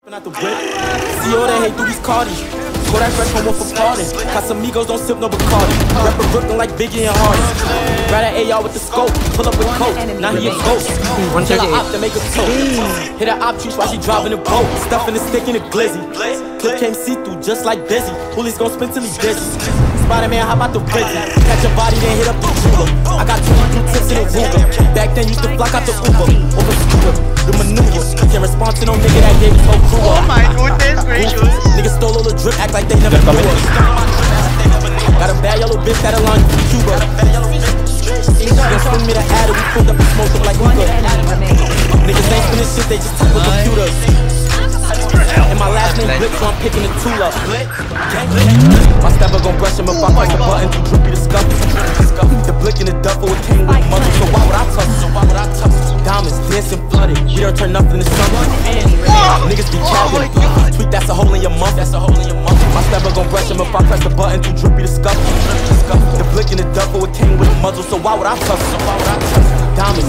Out the whip. See all that hate through these Cardis. Go that fresh home off a pardon. Casamigos don't sip no Bacardi. Rapper Brooklyn like Biggie and Hardy. Grab that AR with the scope. Pull up with coke. Now he a ghost. Kill a op to make a toast. Hit a op juice while she driving a boat. Stuffing the stick in a glizzy. Clip came see-through just like Busy. Hoolies gon' spin till he dizzy. Spider-Man, how about the Rizzy? Catch a body, then hit up the jeweler. I got 22 tips in a Ruger. Back then used to flock out the Uber. Over scooter, the maneuver. Can't respond to no nigga that gave his whole crew up. Oh my goodness gracious. Niggas stole all the drip, act like they never knew us. Got a bad yellow bitch that'll line from Cuba. Gonna send me the ad, we pulled up and smoked them like hookah. Niggas ain't spinning shit, they just type with computers. And my last name Blitz, so I'm picking the tool up. My stepper gon' brush him if I press the button to drippy the scuff. The blick in the duffel, it came with muzzle, so why would I touch it? Diamonds, dancing flooded, we don't turn nothing to something. Niggas be capping, tweet that's a hole in your mouth, My stepper gon' brush him if I press the button to drippy the scuff. The blick in the duffel, it came with a muzzle, so why would I touch it? Diamonds,